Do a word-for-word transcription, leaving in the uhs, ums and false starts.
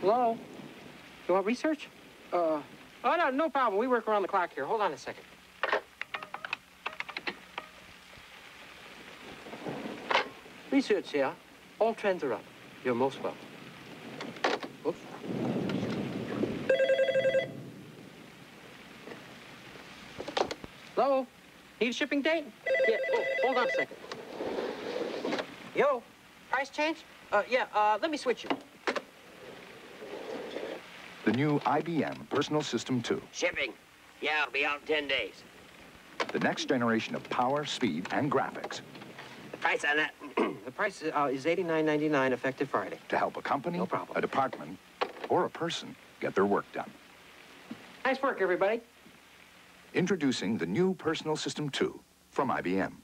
Hello? You want research? Uh, oh, no, no problem. We work around the clock here. Hold on a second. Research here. All trends are up. You're most welcome. Oops. Hello? Need a shipping date? Yeah. Oh, hold on a second. Yo, price change? Uh, yeah, uh, let me switch you. The new I B M Personal System two. Shipping. Yeah, I'll be out in ten days. The next generation of power, speed, and graphics. The price on that? The price uh, is eighty-nine ninety-nine effective Friday. To help a company, no problem. a department, or a person get their work done. Nice work, everybody. Introducing the new Personal System two from I B M.